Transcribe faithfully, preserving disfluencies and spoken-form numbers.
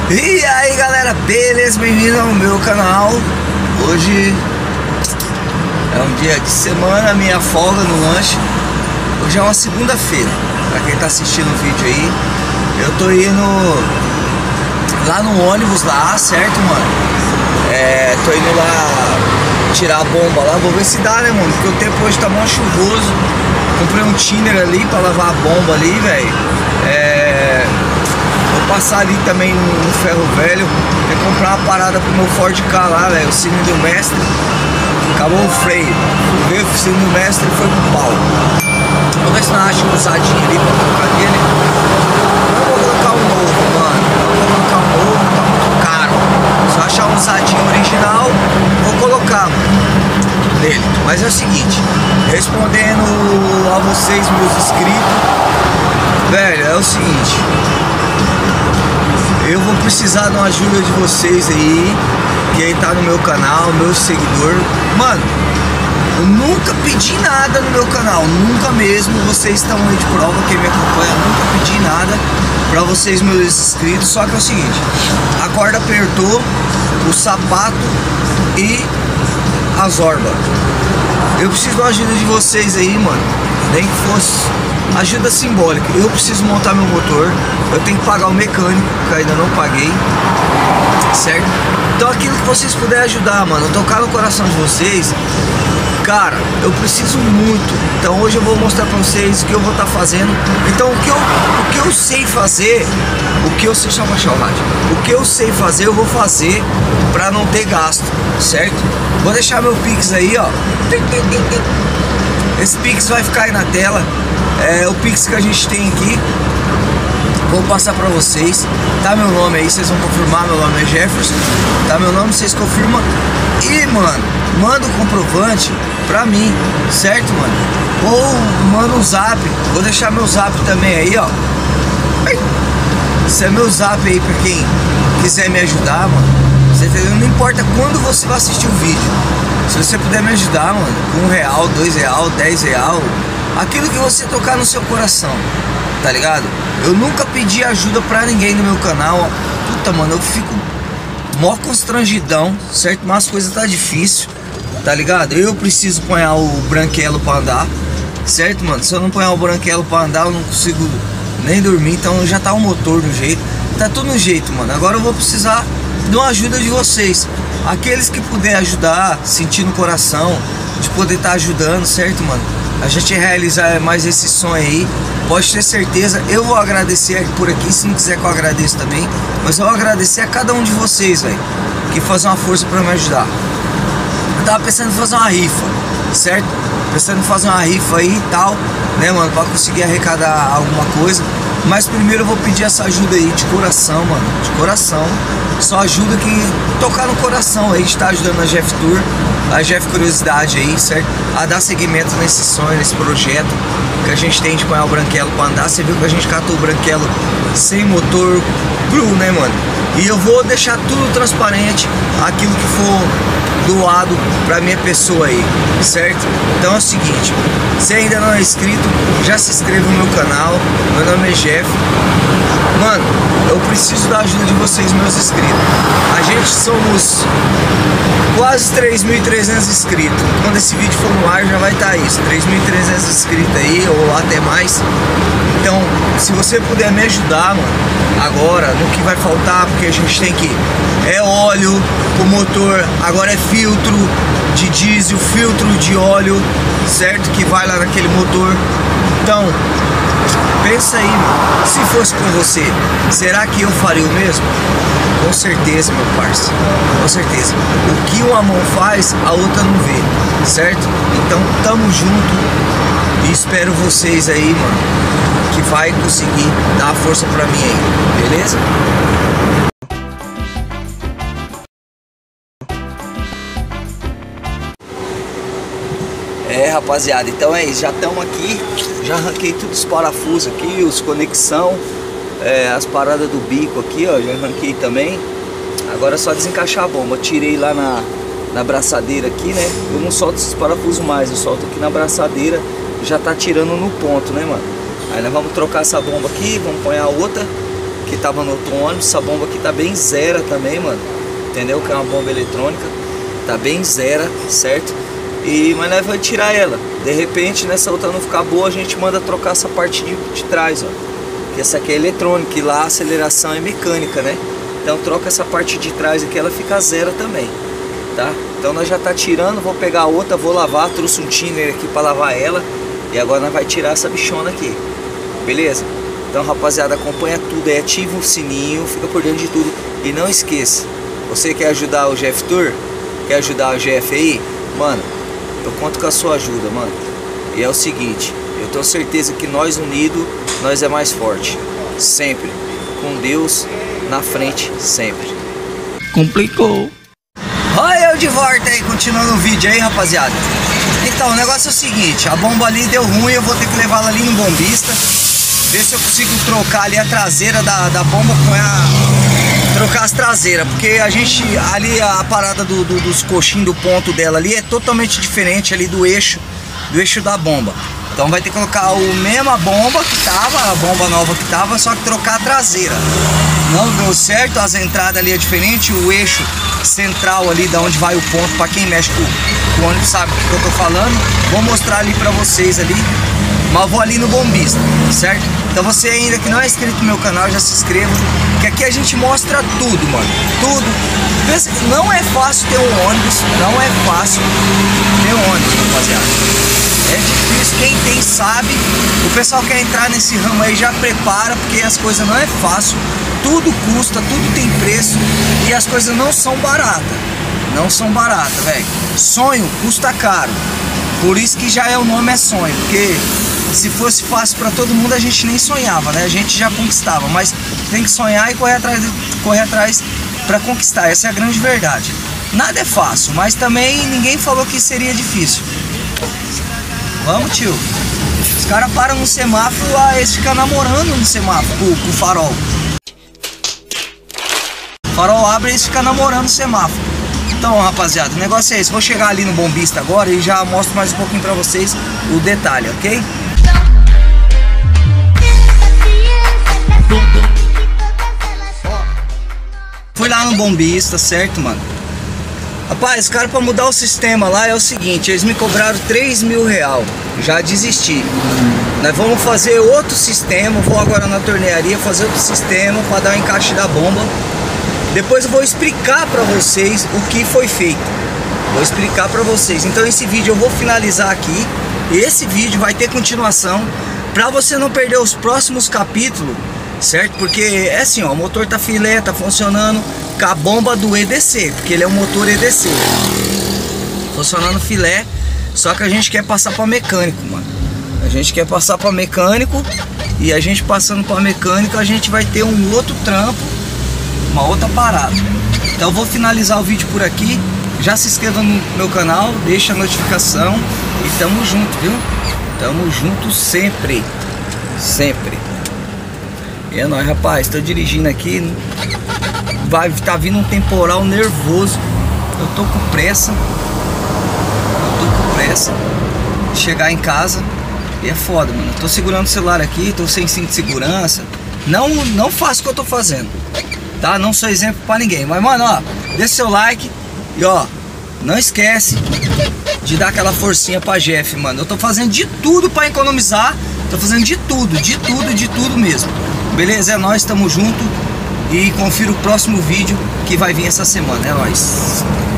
E aí galera, beleza? Bem-vindo ao meu canal. Hoje é um dia de semana, minha folga no lanche. Hoje é uma segunda-feira. Pra quem tá assistindo o vídeo aí, eu tô indo lá no ônibus lá, certo, mano? É, tô indo lá tirar a bomba lá, vou ver se dá, né, mano? Porque o tempo hoje tá mó chuvoso. Comprei um thinner ali pra lavar a bomba ali, velho. É... Vou passar ali também no ferro velho. Vou comprar uma parada pro meu Ford K lá, velho. O cilindro mestre. Acabou o freio. Fui ver o cilindro mestre e foi pro pau. Vou ver se não acha um usadinho ali pra colocar nele. Não vou colocar um novo, mano. Não vou colocar um novo, tá muito caro. Se eu achar um usadinho original, vou colocar, mano, nele. Mas é o seguinte, respondendo a vocês, meus inscritos, velho, é o seguinte, eu vou precisar de uma ajuda de vocês aí, que aí tá no meu canal, meu seguidor. Mano, eu nunca pedi nada no meu canal, nunca mesmo. Vocês estão aí de prova, quem me acompanha, nunca pedi nada pra vocês, meus inscritos. Só que é o seguinte, a corda apertou, o sapato e a zorba. Eu preciso da ajuda de vocês aí, mano. Nem que fosse ajuda simbólica. Eu preciso montar meu motor. Eu tenho que pagar o mecânico, que ainda não paguei, certo? Então aquilo que vocês puderem ajudar, mano, tocar no coração de vocês, cara, eu preciso muito. Então hoje eu vou mostrar pra vocês o que eu vou estar tá fazendo. Então o que, eu, o que eu sei fazer, o que eu sei, só baixar o rádio. O que eu sei fazer, eu vou fazer pra não ter gasto, certo? Vou deixar meu Pix aí, ó. Esse Pix vai ficar aí na tela. É o Pix que a gente tem aqui. Vou passar pra vocês. Tá meu nome aí, vocês vão confirmar. Meu nome é Jefferson. Tá meu nome, vocês confirmam. E, mano, manda o comprovante pra mim, certo, mano? Ou manda um zap. Vou deixar meu zap também aí, ó. Esse é meu zap aí pra quem quiser me ajudar, mano. Você entendeu? Não importa quando você vai assistir o vídeo. Se você puder me ajudar, mano, com um real, dois real, dez real, aquilo que você tocar no seu coração, tá ligado? Eu nunca pedi ajuda pra ninguém no meu canal. Puta, mano, eu fico mó constrangidão, certo? Mas as coisas tá difícil, tá ligado? Eu preciso pôr o branquelo pra andar, certo, mano? Se eu não pôr o branquelo pra andar, eu não consigo nem dormir. Então já tá o motor no jeito, tá tudo no jeito, mano. Agora eu vou precisar de uma ajuda de vocês. Aqueles que puder ajudar, sentir no coração de poder estar tá ajudando, certo, mano? A gente realizar mais esse sonho aí, pode ter certeza. Eu vou agradecer por aqui, se não quiser que eu agradeça também, mas eu vou agradecer a cada um de vocês, velho, que faz uma força pra me ajudar. Eu tava pensando em fazer uma rifa, certo? Pensando em fazer uma rifa aí e tal, né, mano, pra conseguir arrecadar alguma coisa. Mas primeiro eu vou pedir essa ajuda aí de coração, mano, de coração. Só ajuda que tocar no coração aí, está ajudando a Jeff Tour, a Jeff Curiosidade aí, certo? A dar seguimento nesse sonho, nesse projeto que a gente tem de pôr o branquelo pra andar. Você viu que a gente catou o branquelo sem motor, cru, né, mano? E eu vou deixar tudo transparente, aquilo que for doado pra minha pessoa aí, certo? Então é o seguinte, se ainda não é inscrito, já se inscreva no meu canal. Meu nome é Jeff. Mano, eu preciso da ajuda de vocês, meus inscritos. A gente somos quase três mil e trezentos inscritos. Quando esse vídeo for no ar já vai estar isso, três mil e trezentos inscritos aí, ou até mais. Então, se você puder me ajudar, mano, agora, no que vai faltar, porque a gente tem que... É óleo pro motor, agora é filtro de diesel, filtro de óleo, certo? Que vai lá naquele motor. Então, pensa aí, mano, se fosse com você, será que eu faria o mesmo? Com certeza, meu parceiro, com certeza. O que uma mão faz, a outra não vê, certo? Então, tamo junto e espero vocês aí, mano, que vai conseguir dar a força pra mim aí, beleza? É, rapaziada, então é isso, já estamos aqui, já arranquei todos os parafusos aqui, os conexão, é, as paradas do bico aqui, ó, já arranquei também. Agora é só desencaixar a bomba. Tirei lá na, na braçadeira aqui, né? Eu não solto esses parafusos mais, eu solto aqui na braçadeira, já tá tirando no ponto, né, mano? Aí nós vamos trocar essa bomba aqui, vamos pôr a outra, que tava no outro ônibus. Essa bomba aqui tá bem zero também, mano. Entendeu? Que é uma bomba eletrônica. Tá bem zero, certo? E, mas nós vamos tirar ela. De repente, nessa outra não ficar boa, a gente manda trocar essa parte de, de trás, ó. Que essa aqui é eletrônica e lá a aceleração é mecânica, né? Então troca essa parte de trás aqui, ela fica zero também, tá? Então nós já tá tirando, vou pegar a outra, vou lavar, trouxe um thinner aqui pra lavar ela. E agora nós vai tirar essa bichona aqui, beleza? Então, rapaziada, acompanha tudo aí, ativa o sininho, fica por dentro de tudo. E não esqueça, você quer ajudar o G F Tour? Quer ajudar o G F aí? Mano, eu conto com a sua ajuda, mano. E é o seguinte, eu tenho certeza que nós unidos, nós é mais forte. Sempre. Com Deus na frente, sempre. Complicou. Olha eu de volta aí, continuando o vídeo aí, rapaziada. Então, o negócio é o seguinte, a bomba ali deu ruim, eu vou ter que levar ela ali no bombista. Ver se eu consigo trocar ali a traseira da, da bomba com a... Trocar as traseiras, porque a gente, ali a parada do, do, dos coxinhos do ponto dela ali é totalmente diferente ali do eixo, do eixo da bomba. Então vai ter que colocar o mesma bomba que tava, a bomba nova que tava, só que trocar a traseira. Não deu certo, as entradas ali é diferente, o eixo central ali da onde vai o ponto, para quem mexe com, com o ônibus sabe o que eu tô falando. Vou mostrar ali pra vocês ali, mas vou ali no bombista, certo? Então você ainda que não é inscrito no meu canal, já se inscreva, que aqui a gente mostra tudo, mano, tudo. Pensa que não é fácil ter um ônibus, não é fácil ter um ônibus, rapaziada. É difícil, quem tem sabe. O pessoal quer entrar nesse ramo aí, já prepara, porque as coisas não é fácil. Tudo custa, tudo tem preço e as coisas não são baratas. Não são baratas, velho. Sonho custa caro. Por isso que já é o nome é sonho, porque se fosse fácil para todo mundo a gente nem sonhava, né? A gente já conquistava, mas tem que sonhar e correr atrás, correr atrás para conquistar. Essa é a grande verdade. Nada é fácil, mas também ninguém falou que seria difícil. Vamos, tio. Os caras param no semáforo, ah, eles ficam namorando no semáforo com, com o farol. O farol abre e eles ficam namorando no semáforo. Então, rapaziada, o negócio é esse. Vou chegar ali no bombista agora e já mostro mais um pouquinho pra vocês o detalhe, ok? Fui lá no bombista, certo, mano? Rapaz, cara, pra mudar o sistema lá é o seguinte, eles me cobraram três mil real. Já desisti. Nós vamos fazer outro sistema, vou agora na tornearia fazer outro sistema para dar o encaixe da bomba. Depois eu vou explicar pra vocês o que foi feito. Vou explicar pra vocês. Então esse vídeo eu vou finalizar aqui. Esse vídeo vai ter continuação pra você não perder os próximos capítulos, certo? Porque é assim, ó, o motor tá filé, tá funcionando com a bomba do E D C, porque ele é um motor E D C. Funcionando filé, só que a gente quer passar para mecânico, mano. A gente quer passar para mecânico e a gente passando para mecânico, a gente vai ter um outro trampo, uma outra parada. Então eu vou finalizar o vídeo por aqui. Já se inscreva no meu canal, deixa a notificação e tamo junto, viu? Tamo junto sempre, sempre. E é nóis, rapaz, tô dirigindo aqui. Vai tá vindo um temporal nervoso. Eu tô com pressa. Eu tô com pressa de chegar em casa. E é foda, mano. Eu tô segurando o celular aqui, tô sem cinto de segurança. Não, não faço o que eu tô fazendo, tá? Não sou exemplo pra ninguém. Mas, mano, ó, deixa seu like. E ó, não esquece de dar aquela forcinha pra Jeff, mano. Eu tô fazendo de tudo pra economizar. Tô fazendo de tudo, de tudo, de tudo mesmo. Beleza? É nóis, tamo junto. E confira o próximo vídeo que vai vir essa semana. É nóis.